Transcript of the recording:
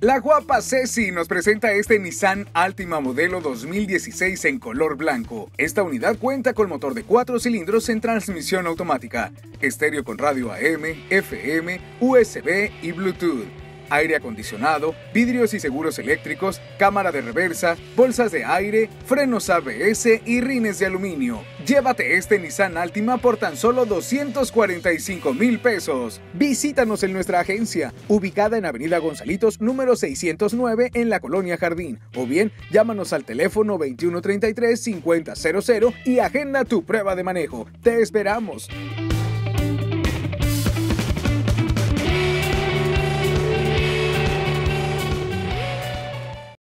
La guapa Ceci nos presenta este Nissan Altima modelo 2016 en color blanco. Esta unidad cuenta con motor de 4 cilindros en transmisión automática, estéreo con radio AM, FM, USB y Bluetooth, aire acondicionado, vidrios y seguros eléctricos, cámara de reversa, bolsas de aire, frenos ABS y rines de aluminio. Llévate este Nissan Altima por tan solo 245,000 pesos. Visítanos en nuestra agencia, ubicada en Avenida Gonzalitos, número 609 en la Colonia Jardín, o bien llámanos al teléfono 2133-5000 y agenda tu prueba de manejo. ¡Te esperamos!